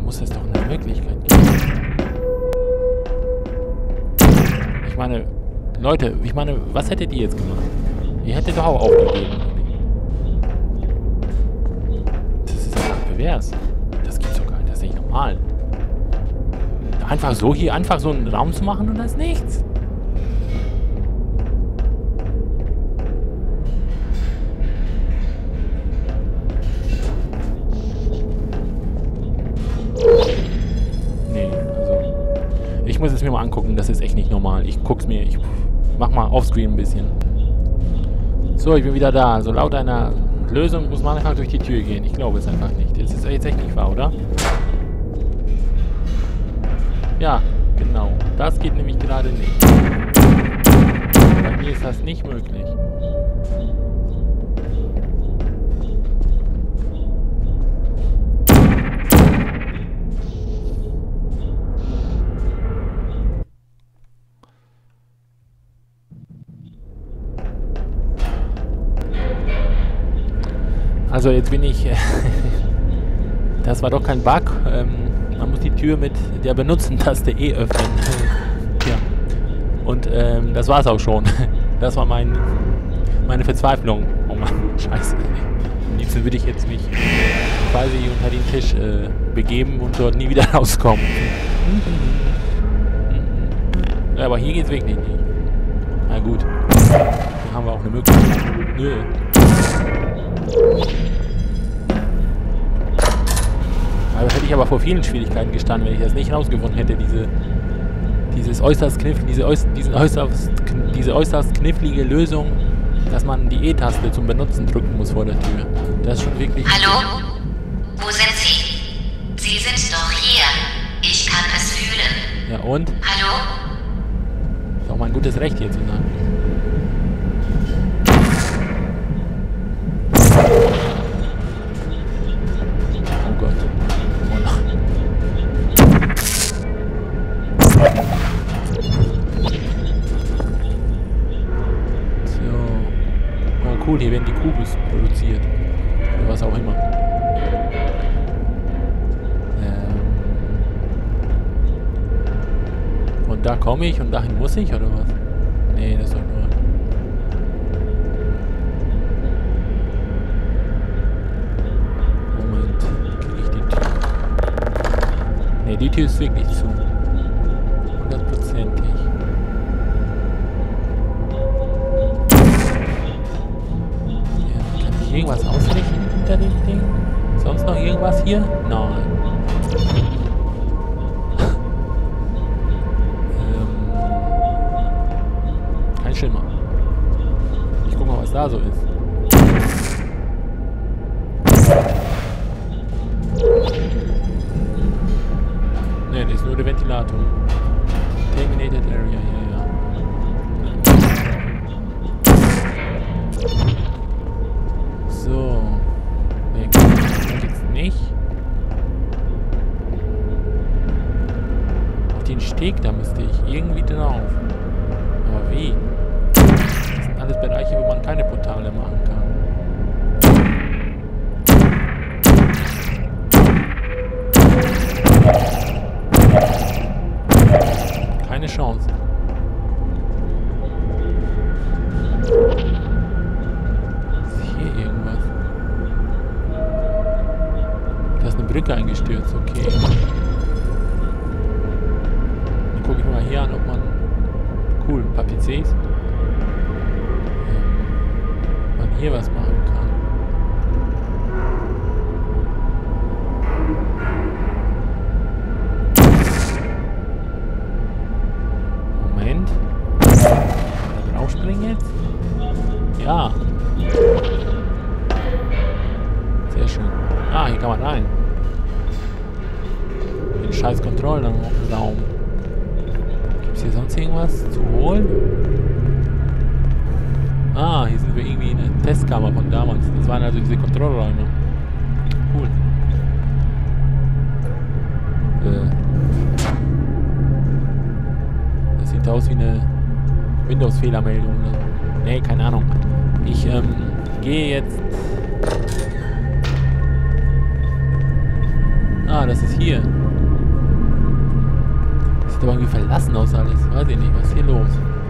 muss es doch eine Möglichkeit geben. Ich meine, Leute, was hättet ihr jetzt gemacht? Ihr hättet doch auch aufgegeben. Das ist doch pervers. Das gibt's doch gar nicht. Das ist nicht normal. Einfach so hier, einfach so einen Raum zu machen und da ist nichts. Nee, also ich muss es mir mal angucken, das ist echt nicht normal. Ich guck's mir, ich mach mal offscreen ein bisschen. So, ich bin wieder da. So laut einer Lösung muss man einfach durch die Tür gehen. Ich glaube es einfach nicht. Das ist jetzt echt nicht wahr, oder? Ja, genau. Das geht nämlich gerade nicht. Bei mir ist das nicht möglich. Also jetzt bin ich... das war doch kein Bug. Man muss die Tür mit der Benutzen-Taste E öffnen. Ja. Und das war's auch schon. Das war meine Verzweiflung. Oh Mann, scheiße. Am liebsten würde ich jetzt mich quasi unter den Tisch begeben und dort nie wieder rauskommen. Ja, aber hier geht's wirklich nicht. Na gut. Hier haben wir auch eine Möglichkeit. Nö. Also hätte ich aber vor vielen Schwierigkeiten gestanden, wenn ich das nicht rausgefunden hätte, diese äußerst knifflige Lösung, dass man die E-Taste zum Benutzen drücken muss vor der Tür. Das ist schon wirklich... Hallo? Wo sind Sie? Sie sind doch hier. Ich kann es fühlen. Ja und? Hallo? Ist auch mein gutes Recht hier zu sagen. Oh Gott. Oh nein. So. Oh cool, hier werden die Kubus produziert. Oder was auch immer. Und da komme ich und dahin muss ich, oder was? Nee, das ist doch nur... Ne, die Tür ist wirklich zu. 100%ig. Ja, kann ich irgendwas ausrichten hinter dem Ding? Sonst noch irgendwas hier? Nein. Kein Schimmer. Ich guck mal, was da so ist. Ne, das ist nur der Ventilator. Terminated Area, ja. So. Ne, geht's nicht. Auf den Steg, da müsste ich irgendwie drauf. Aber wie? Das sind alles Bereiche, wo man keine Portale machen kann. Keine Chance. Ist hier irgendwas? Da ist eine Brücke eingestürzt, okay. Dann gucke ich mal hier an, ob man... Cool, ein paar PCs. Ob man hier was machen kann. Jetzt? Ja. Sehr schön. Ah, hier kann man rein. Den scheiß Kontrollraum. Gibt es hier sonst irgendwas zu holen? Ah, hier sind wir irgendwie in der Testkammer von damals. Das waren also diese Kontrollräume. Cool. Das sieht aus wie eine Windows-Fehlermeldung. Nee, keine Ahnung. Ich gehe jetzt... Ah, das ist hier. Das sieht aber irgendwie verlassen aus alles. Weiß ich nicht, was ist hier los?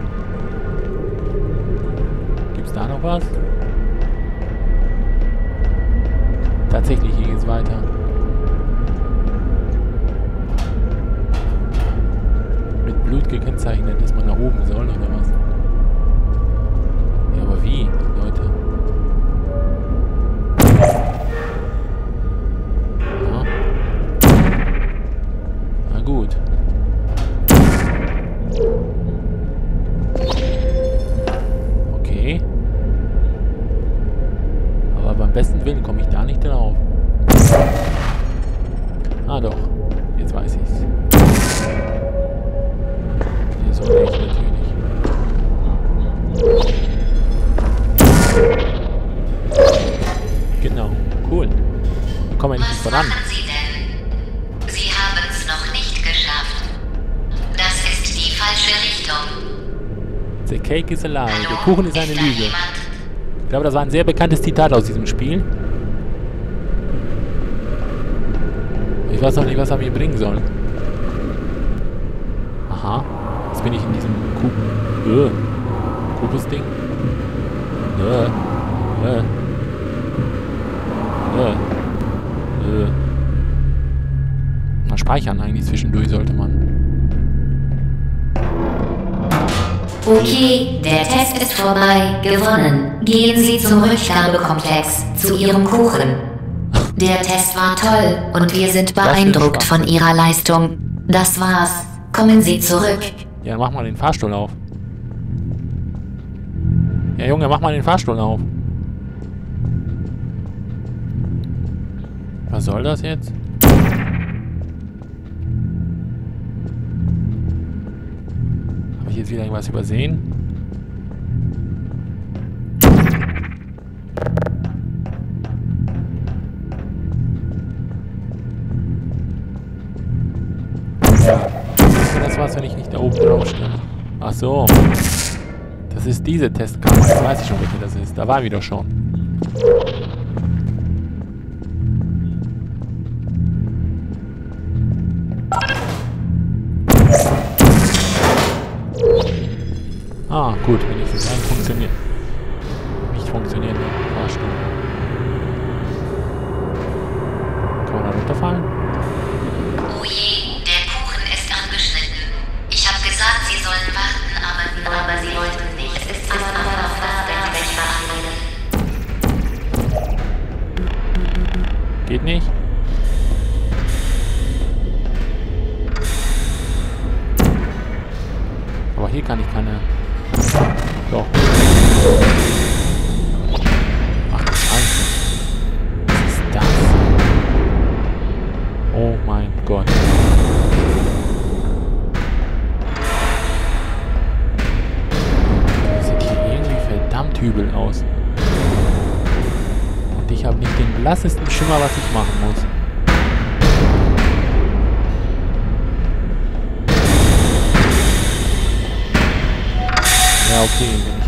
Gibt's da noch was? Tatsächlich, hier geht's weiter. Mit Blut gekennzeichnet, dass man nach oben soll, oder was? Ja, aber wie, Leute? Ja. Na gut. Okay. Aber beim besten Willen komme ich da nicht drauf. Ah doch, jetzt weiß ich's. Hier sollte ich natürlich. Genau, cool. Wir kommen endlich Was voran. machen Sie denn? Sie haben es noch nicht geschafft. Das ist die falsche Richtung. The cake is a lie. Hallo? Der Kuchen ist eine da Lüge. jemand? Ich glaube, das war ein sehr bekanntes Zitat aus diesem Spiel. Ich weiß noch nicht, was er mir bringen soll. Aha. Jetzt bin ich in diesem Kubus-Ding. Mal speichern eigentlich zwischendurch sollte man. Okay, der Test ist vorbei. Gewonnen. Gehen Sie zum Rückgabekomplex, zu Ihrem Kuchen. Der Test war toll und wir sind beeindruckt von Ihrer Leistung. Das war's. Kommen Sie zurück. Ja, mach mal den Fahrstuhl auf. Ja, Junge, mach mal den Fahrstuhl auf. Was soll das jetzt? Habe ich jetzt wieder irgendwas übersehen? Das war's, wenn ich nicht da oben drauf stelle. Ach so. Das ist diese Testkammer. Jetzt weiß ich schon, welche das ist. Da waren wir doch schon. Ah, gut, wenigstens ein funktioniert. Nicht funktionierende Fahrstuhl. Kann man da runterfallen? Oh je, der Kuchen ist angeschnitten. Ich habe gesagt, Sie sollen warten, aber Sie wollten nicht. Es ist aber noch da, wenn Sie mich verabreden. Geht nicht? Aber hier kann ich keine... Doch. Ach, Scheiße. Was ist das? Oh mein Gott. Das sieht hier irgendwie verdammt übel aus. Und ich habe nicht den blassesten Schimmer, was ich machen muss. Ja, okay, wenn ich